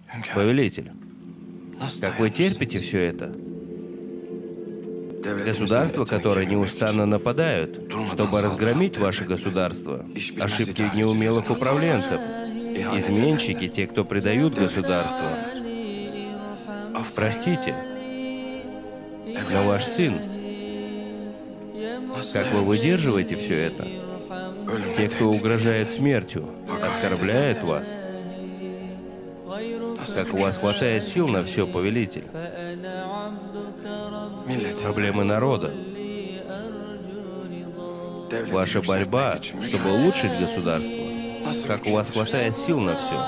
Повелитель, как вы терпите все это? Государства, которые неустанно нападают, чтобы разгромить ваше государство, ошибки неумелых управленцев, изменщики, те, кто предают государство. Простите, но ваш сын, как вы выдерживаете все это? Те, кто угрожает смертью, оскорбляют вас. Как у вас хватает сил на все, повелитель? Проблемы народа. Ваша борьба, чтобы улучшить государство. Как у вас хватает сил на все?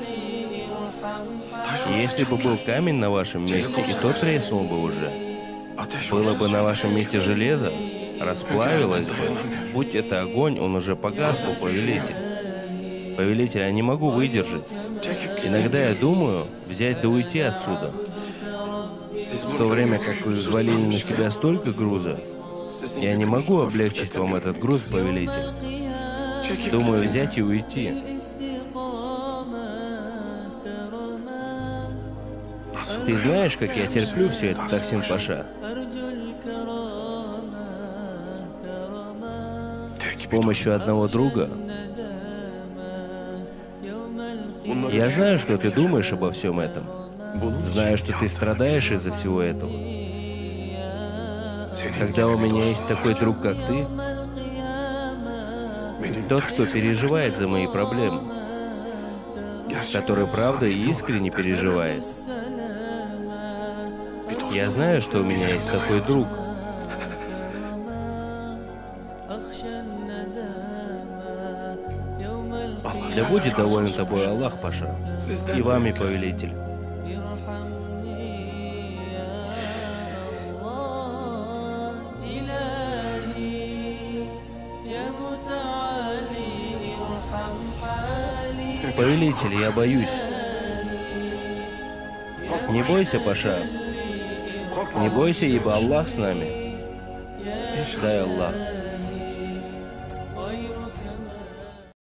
Если бы был камень на вашем месте, и тот треснул бы уже. Было бы на вашем месте железо, расплавилось бы. Будь это огонь, он уже погас бы, повелитель. Повелитель, я не могу выдержать. Иногда я думаю взять да уйти отсюда. В то время как вы взвалили на себя столько груза, я не могу облегчить вам этот груз, повелитель. Думаю взять и уйти. Ты знаешь, как я терплю все это, Таксин Паша? С помощью одного друга. Я знаю, что ты думаешь обо всем этом. Знаю, что ты страдаешь из-за всего этого. Когда у меня есть такой друг, как ты, тот, кто переживает за мои проблемы, который правда и искренне переживает. Я знаю, что у меня есть такой друг. Да будет доволен тобой Аллах, Паша, и вами, повелитель. Повелитель, я боюсь. Не бойся, Паша. Не бойся, ибо Аллах с нами. Дай Аллах.